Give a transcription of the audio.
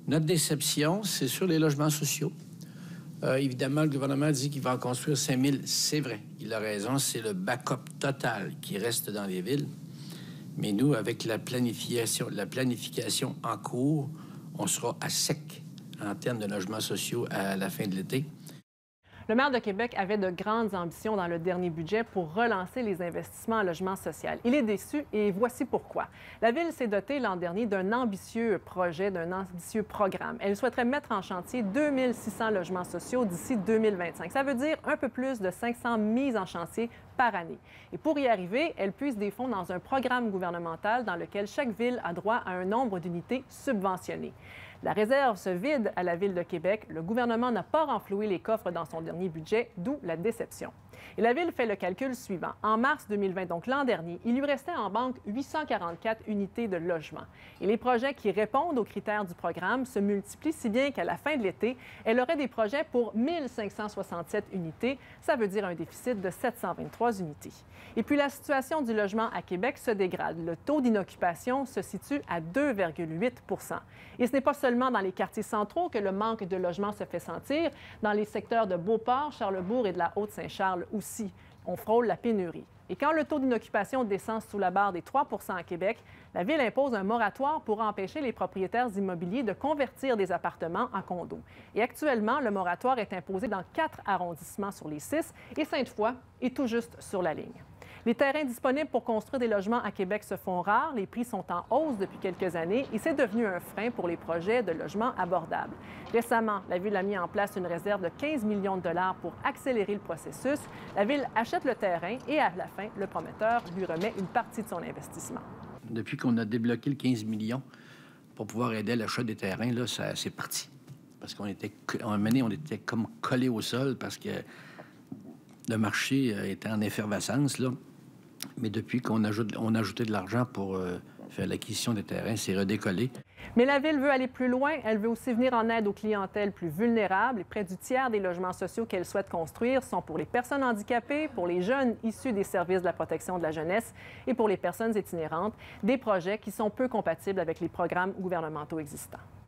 Notre déception, c'est sur les logements sociaux. Évidemment, le gouvernement dit qu'il va en construire 5 000. C'est vrai, il a raison, c'est le backup total qui reste dans les villes. Mais nous, avec la planification en cours, on sera à sec en termes de logements sociaux à la fin de l'été. Le maire de Québec avait de grandes ambitions dans le dernier budget pour relancer les investissements en logement social. Il est déçu et voici pourquoi. La Ville s'est dotée l'an dernier d'un ambitieux projet, d'un ambitieux programme. Elle souhaiterait mettre en chantier 2600 logements sociaux d'ici 2025. Ça veut dire un peu plus de 500 mises en chantier par année. Et pour y arriver, elle puise des fonds dans un programme gouvernemental dans lequel chaque ville a droit à un nombre d'unités subventionnées. La réserve se vide à la Ville de Québec. Le gouvernement n'a pas renfloué les coffres dans son dernier budget, d'où la déception. Et la Ville fait le calcul suivant. En mars 2020, donc l'an dernier, il lui restait en banque 844 unités de logement. Et les projets qui répondent aux critères du programme se multiplient si bien qu'à la fin de l'été, elle aurait des projets pour 1567 unités. Ça veut dire un déficit de 723 unités. Et puis la situation du logement à Québec se dégrade. Le taux d'inoccupation se situe à 2,8 %. Et ce n'est pas seulement dans les quartiers centraux que le manque de logement se fait sentir. Dans les secteurs de Beauport, Charlesbourg et de la Haute-Saint-Charles aussi, on frôle la pénurie. Et quand le taux d'inoccupation descend sous la barre des 3 % à Québec, la Ville impose un moratoire pour empêcher les propriétaires immobiliers de convertir des appartements en condos. Et actuellement, le moratoire est imposé dans 4 arrondissements sur les 6 et Sainte-Foy est tout juste sur la ligne. Les terrains disponibles pour construire des logements à Québec se font rares, les prix sont en hausse depuis quelques années et c'est devenu un frein pour les projets de logements abordables. Récemment, la Ville a mis en place une réserve de 15 millions de dollars pour accélérer le processus. La Ville achète le terrain et à la fin, le promoteur lui remet une partie de son investissement. Depuis qu'on a débloqué le 15 millions pour pouvoir aider à l'achat des terrains, là, c'est parti. Parce qu'on était, à un moment donné, on était comme collés au sol parce que le marché était en effervescence, là. Mais depuis qu'on a ajouté de l'argent pour faire l'acquisition des terrains, c'est redécollé. Mais la Ville veut aller plus loin. Elle veut aussi venir en aide aux clientèles plus vulnérables. Et près du tiers des logements sociaux qu'elle souhaite construire sont pour les personnes handicapées, pour les jeunes issus des services de la protection de la jeunesse et pour les personnes itinérantes, des projets qui sont peu compatibles avec les programmes gouvernementaux existants.